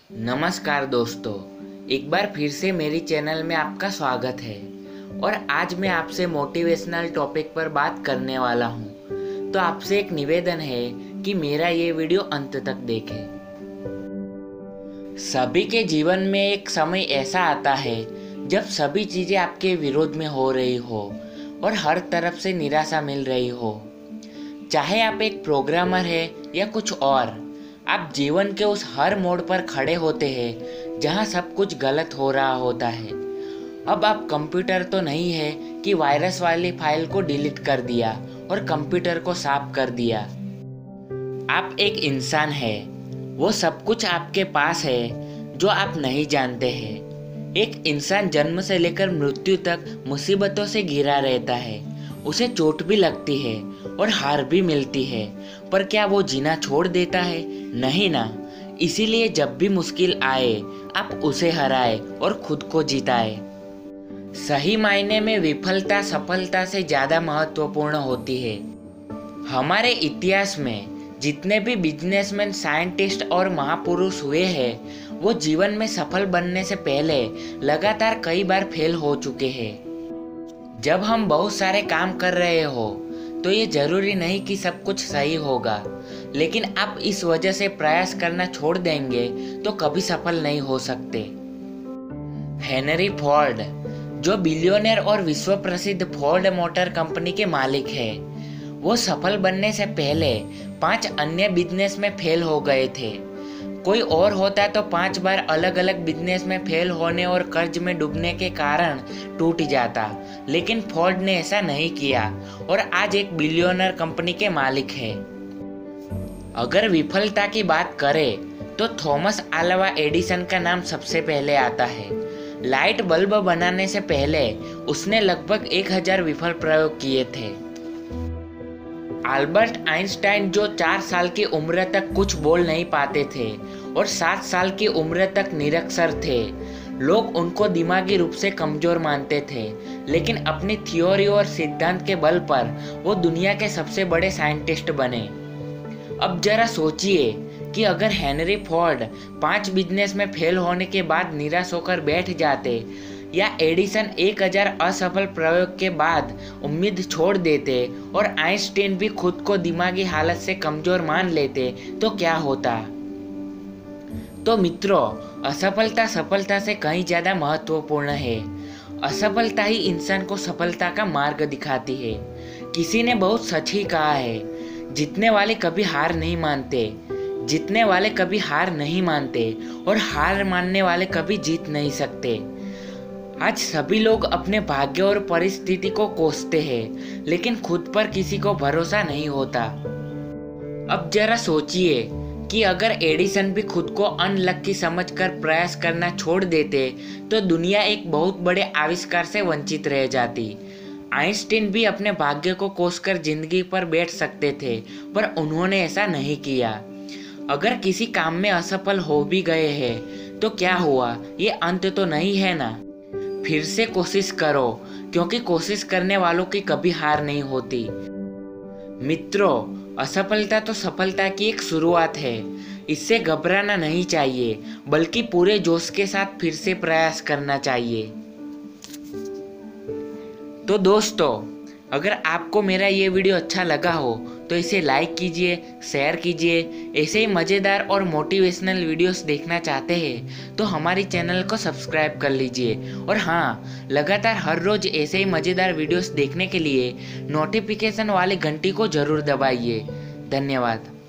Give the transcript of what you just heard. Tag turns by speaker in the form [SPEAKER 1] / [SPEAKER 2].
[SPEAKER 1] नमस्कार दोस्तों, एक बार फिर से मेरी चैनल में आपका स्वागत है। और आज मैं आपसे मोटिवेशनल टॉपिक पर बात करने वाला हूँ। तो आपसे एक निवेदन है कि मेरा ये वीडियो अंत तक देखें। सभी के जीवन में एक समय ऐसा आता है जब सभी चीज़ें आपके विरोध में हो रही हो और हर तरफ से निराशा मिल रही हो। चाहे आप एक प्रोग्रामर है या कुछ और, आप जीवन के उस हर मोड़ पर खड़े होते हैं जहां सब कुछ गलत हो रहा होता है। अब आप कंप्यूटर तो नहीं है कि वायरस वाली फाइल को डिलीट कर दिया और कंप्यूटर को साफ कर दिया। आप एक इंसान है, वो सब कुछ आपके पास है जो आप नहीं जानते हैं। एक इंसान जन्म से लेकर मृत्यु तक मुसीबतों से घिरा रहता है। उसे चोट भी लगती है और हार भी मिलती है, पर क्या वो जीना छोड़ देता है? नहीं ना। इसीलिए जब भी मुश्किल आए, आप उसे हराए और खुद को जिताए। सही मायने में विफलता सफलता से ज़्यादा महत्वपूर्ण होती है। हमारे इतिहास में जितने भी बिजनेसमैन, साइंटिस्ट और महापुरुष हुए हैं, वो जीवन में सफल बनने से पहले लगातार कई बार फेल हो चुके हैं। जब हम बहुत सारे काम कर रहे हो तो ये जरूरी नहीं कि सब कुछ सही होगा, लेकिन आप इस वजह से प्रयास करना छोड़ देंगे तो कभी सफल नहीं हो सकते। हेनरी फोर्ड, जो बिलियनर और विश्व प्रसिद्ध फोर्ड मोटर कंपनी के मालिक है, वो सफल बनने से पहले 5 अन्य बिजनेस में फेल हो गए थे। कोई और होता तो 5 बार अलग अलग बिजनेस में फेल होने और कर्ज में डूबने के कारण टूट जाता, लेकिन फोर्ड ने ऐसा नहीं किया और आज एक बिलियनर कंपनी के मालिक है। अगर विफलता की बात करें तो थॉमस अल्वा एडिसन का नाम सबसे पहले आता है। लाइट बल्ब बनाने से पहले उसने लगभग 1000 विफल प्रयोग किए थे। अल्बर्ट आइंस्टाइन, जो 4 साल की उम्र तक कुछ बोल नहीं पाते थे और 7 साल की उम्र तक निरक्षर थे, लोग उनको दिमागी रूप से कमजोर मानते थे, लेकिन अपनी थ्योरी और सिद्धांत के बल पर वो दुनिया के सबसे बड़े साइंटिस्ट बने। अब जरा सोचिए कि अगर हेनरी फोर्ड 5 बिजनेस में फेल होने के बाद निराश होकर बैठ जाते, या एडिसन 1000 असफल प्रयोग के बाद उम्मीद छोड़ देते और आइंस्टाइन भी खुद को दिमागी हालत से कमजोर मान लेते, तो क्या होता? तो मित्रों, असफलता सफलता से कहीं ज्यादा महत्वपूर्ण है। असफलता ही इंसान को सफलता का मार्ग दिखाती है। किसी ने बहुत सच ही कहा है, जीतने वाले कभी हार नहीं मानते, जीतने वाले कभी हार नहीं मानते और हार मानने वाले कभी जीत नहीं सकते। आज सभी लोग अपने भाग्य और परिस्थिति को कोसते हैं, लेकिन खुद पर किसी को भरोसा नहीं होता। अब जरा सोचिए कि अगर एडिसन भी खुद को अनलकी समझकर प्रयास करना छोड़ देते तो दुनिया एक बहुत बड़े आविष्कार से वंचित रह जाती। आइंस्टीन भी अपने भाग्य को कोसकर जिंदगी पर बैठ सकते थे, पर उन्होंने ऐसा नहीं किया। अगर किसी काम में असफल हो भी गए हैं तो क्या हुआ? ये अंत तो नहीं है ना। फिर से कोशिश करो, क्योंकि कोशिश करने वालों की कभी हार नहीं होती। मित्रों, असफलता तो सफलता की एक शुरुआत है। इससे घबराना नहीं चाहिए, बल्कि पूरे जोश के साथ फिर से प्रयास करना चाहिए। तो दोस्तों, अगर आपको मेरा ये वीडियो अच्छा लगा हो तो इसे लाइक कीजिए, शेयर कीजिए। ऐसे ही मज़ेदार और मोटिवेशनल वीडियोस देखना चाहते हैं तो हमारी चैनल को सब्सक्राइब कर लीजिए। और हाँ, लगातार हर रोज़ ऐसे ही मज़ेदार वीडियोस देखने के लिए नोटिफिकेशन वाली घंटी को ज़रूर दबाइए। धन्यवाद।